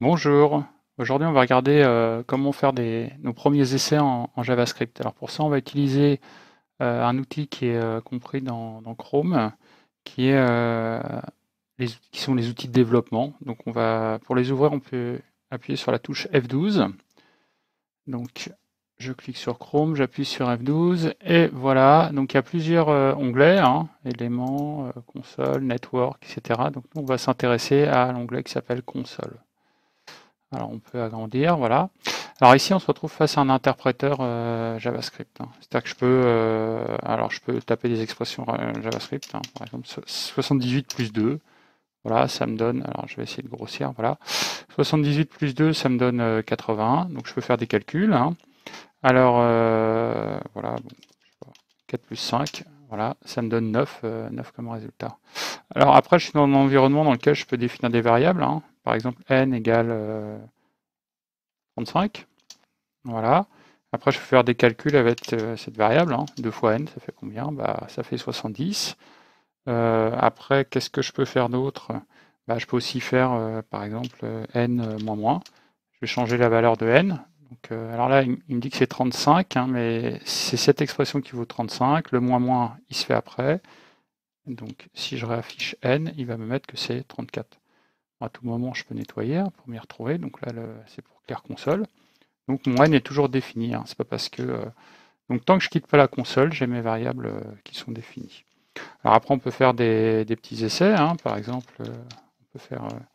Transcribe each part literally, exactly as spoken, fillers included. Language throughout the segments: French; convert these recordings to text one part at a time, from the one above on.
Bonjour, aujourd'hui on va regarder euh, comment faire des, nos premiers essais en, en JavaScript. Alors pour ça on va utiliser euh, un outil qui est euh, compris dans, dans Chrome, qui est euh, les, qui sont les outils de développement. Donc on va, pour les ouvrir on peut appuyer sur la touche F douze. Donc je clique sur Chrome, j'appuie sur F douze et voilà. Donc il y a plusieurs euh, onglets, hein, éléments, euh, console, network, et cetera. Donc nous on va s'intéresser à l'onglet qui s'appelle console. Alors on peut agrandir, voilà. Alors ici on se retrouve face à un interpréteur euh, JavaScript, hein. C'est-à-dire que je peux, euh, alors je peux taper des expressions euh, JavaScript, hein. Par exemple soixante-dix-huit plus deux, voilà, ça me donne, alors je vais essayer de grossir, voilà. soixante-dix-huit plus deux, ça me donne euh, quatre-vingt-un, donc je peux faire des calculs, hein. Alors euh, voilà, bon, je sais pas, quatre plus cinq, voilà, ça me donne neuf, euh, neuf comme résultat. Alors après je suis dans un environnement dans lequel je peux définir des variables, hein. Par exemple n égale euh, trente-cinq. Voilà. Après, je peux faire des calculs avec euh, cette variable, hein. deux fois n, ça fait combien? Bah, ça fait soixante-dix. Euh, après, qu'est-ce que je peux faire d'autre? Bah, je peux aussi faire, euh, par exemple, euh, n euh, moins moins. Je vais changer la valeur de n. Donc, euh, alors là, il, il me dit que c'est trente-cinq, hein, mais c'est cette expression qui vaut trente-cinq. Le moins moins, il se fait après. Donc, si je réaffiche n, il va me mettre que c'est trente-quatre. À tout moment, je peux nettoyer hein, pour m'y retrouver. Donc là, c'est pour Claire Console. Donc mon n est toujours défini, hein. C'est pas parce que euh, donc tant que je quitte pas la console, j'ai mes variables euh, qui sont définies. Alors après on peut faire des, des petits essais, hein. Par exemple, euh, on peut faire euh,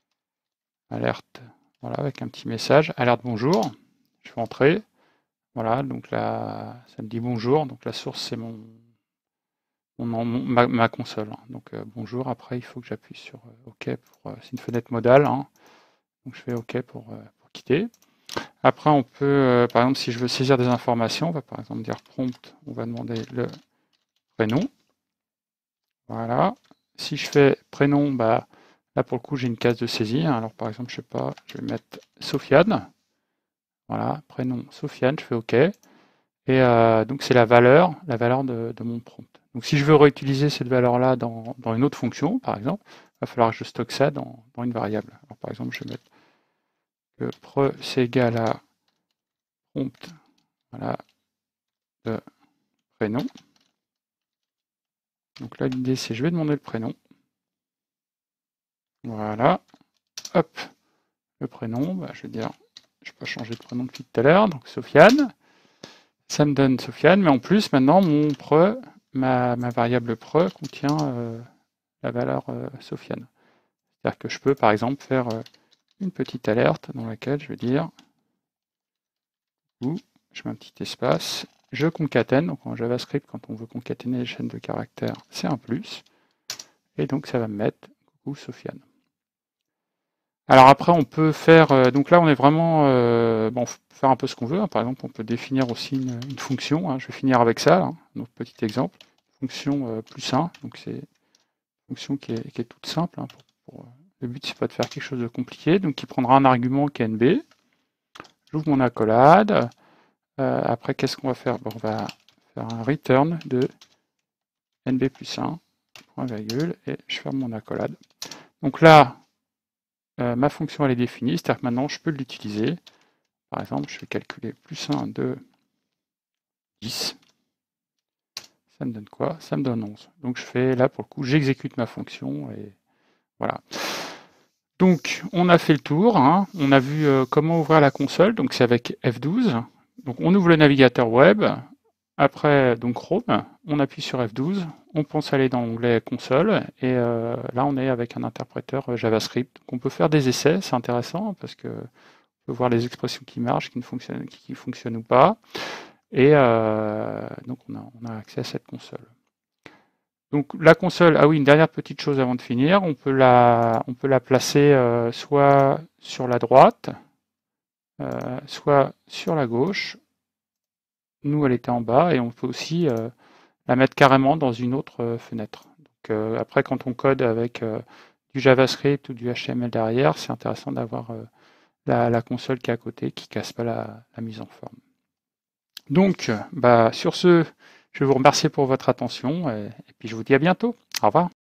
alerte, voilà, avec un petit message, alerte bonjour. Je fais entrer, voilà, donc là ça me dit bonjour, donc la source c'est mon, mon, mon ma, ma, console. Hein. Donc euh, bonjour. Après il faut que j'appuie sur euh, OK pour, euh, c'est une fenêtre modale, hein. Donc je fais OK pour, euh, pour quitter. Après, on peut, euh, par exemple, si je veux saisir des informations, on va par exemple dire prompt, on va demander le prénom. Voilà. Si je fais prénom, bah, là pour le coup, j'ai une case de saisie. Alors par exemple, je sais pas, je vais mettre Sofiane. Voilà, prénom Sofiane, je fais OK. Et euh, donc c'est la valeur, la valeur de, de, mon prompt. Donc si je veux réutiliser cette valeur-là dans, dans, une autre fonction, par exemple, il va falloir que je stocke ça dans, dans une variable. Alors par exemple, je vais mettre que pre c'est égal à prompt, voilà, de prénom. Donc là, l'idée, c'est je vais demander le prénom. Voilà. Hop. Le prénom, bah, je vais dire, je peux changer de prénom depuis tout à l'heure. Donc Sofiane. Ça me donne Sofiane. Mais en plus, maintenant, mon pre, ma, ma variable pre contient euh, la valeur euh, Sofiane. C'est-à-dire que je peux, par exemple, faire euh, une petite alerte dans laquelle je vais dire, ou je mets un petit espace, je concatène. Donc en JavaScript, quand on veut concaténer les chaînes de caractères, c'est un plus. Et donc ça va me mettre coucou Sofiane. Alors après, on peut faire, euh, donc là on est vraiment, euh, bon, faire un peu ce qu'on veut, hein. Par exemple, on peut définir aussi une, une fonction, hein. Je vais finir avec ça, hein, notre petit exemple. Fonction euh, plus un, donc c'est une fonction qui est, qui est toute simple, hein, pour, pour, euh, le but c'est pas de faire quelque chose de compliqué, donc qui prendra un argument qui est N B. J'ouvre mon accolade. Euh, après, qu'est-ce qu'on va faire? Bon, on va faire un return de N B plus un, point virgule, et je ferme mon accolade. Donc là, Euh, ma fonction elle est définie, c'est-à-dire que maintenant je peux l'utiliser. Par exemple, je vais calculer plus un, deux, dix. Ça me donne quoi? Ça me donne onze. Donc je fais là pour le coup, j'exécute ma fonction et voilà. Donc on a fait le tour, hein. On a vu euh, comment ouvrir la console, donc c'est avec F douze. Donc on ouvre le navigateur web, après donc Chrome, on appuie sur F douze, on pense aller dans l'onglet console et euh, là on est avec un interpréteur JavaScript. Donc on peut faire des essais, c'est intéressant parce que on peut voir les expressions qui marchent, qui ne fonctionnent, qui fonctionnent ou pas. Et euh, donc on a, on a accès à cette console. Donc la console, ah oui, une dernière petite chose avant de finir, on peut la, on peut la placer euh, soit sur la droite, euh, soit sur la gauche. Nous, elle était en bas et on peut aussi euh, la mettre carrément dans une autre euh, fenêtre. Donc, euh, après, quand on code avec euh, du JavaScript ou du H T M L derrière, c'est intéressant d'avoir euh, la, la console qui est à côté, qui ne casse pas la, la mise en forme. Donc, bah, sur ce, je vais vous remercier pour votre attention et, et puis je vous dis à bientôt. Au revoir.